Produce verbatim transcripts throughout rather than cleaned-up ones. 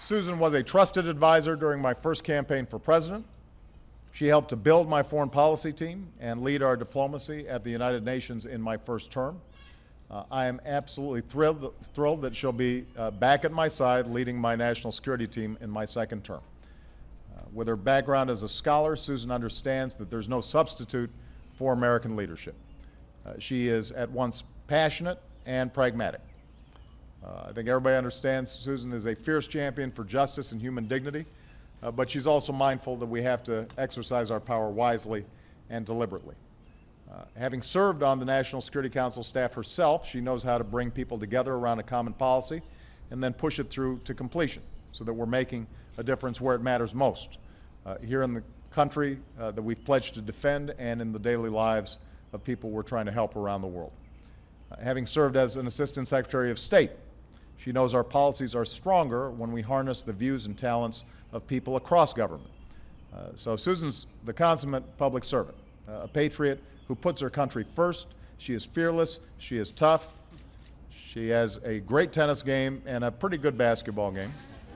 Susan was a trusted advisor during my first campaign for president. She helped to build my foreign policy team and lead our diplomacy at the United Nations in my first term. Uh, I am absolutely thrilled, thrilled that she'll be uh, back at my side leading my national security team in my second term. Uh, with her background as a scholar, Susan understands that there's no substitute for American leadership. Uh, she is at once passionate and pragmatic. Uh, I think everybody understands Susan is a fierce champion for justice and human dignity, uh, but she's also mindful that we have to exercise our power wisely and deliberately. Uh, having served on the National Security Council staff herself, she knows how to bring people together around a common policy and then push it through to completion so that we're making a difference where it matters most, uh, here in the country uh, that we've pledged to defend and in the daily lives of people we're trying to help around the world. Uh, having served as an Assistant Secretary of State, she knows our policies are stronger when we harness the views and talents of people across government. Uh, so Susan's the consummate public servant, uh, a patriot who puts her country first. She is fearless, she is tough, she has a great tennis game and a pretty good basketball game.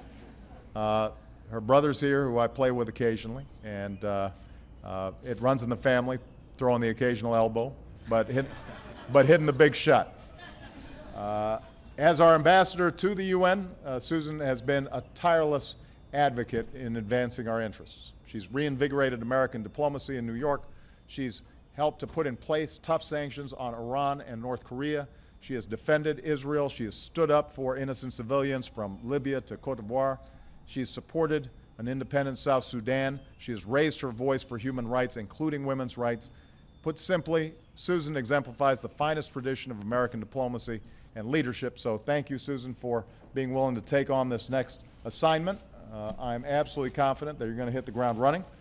Uh, her brother's here, who I play with occasionally, and uh, uh, it runs in the family, throwing the occasional elbow, but, hit, but hitting the big shot. Uh, As our ambassador to the U N, uh, Susan has been a tireless advocate in advancing our interests. She's reinvigorated American diplomacy in New York. She's helped to put in place tough sanctions on Iran and North Korea. She has defended Israel. She has stood up for innocent civilians from Libya to Cote d'Ivoire. She's supported an independent South Sudan. She has raised her voice for human rights, including women's rights. Put simply, Susan exemplifies the finest tradition of American diplomacy and leadership. So thank you, Susan, for being willing to take on this next assignment. Uh, I'm absolutely confident that you're going to hit the ground running.